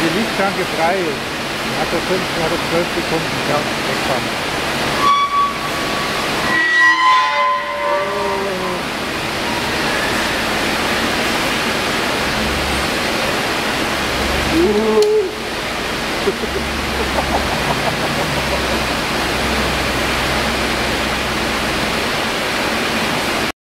Lichtschranke frei ist, hat er 5 oder 12 Sekunden, ja, wegfahren.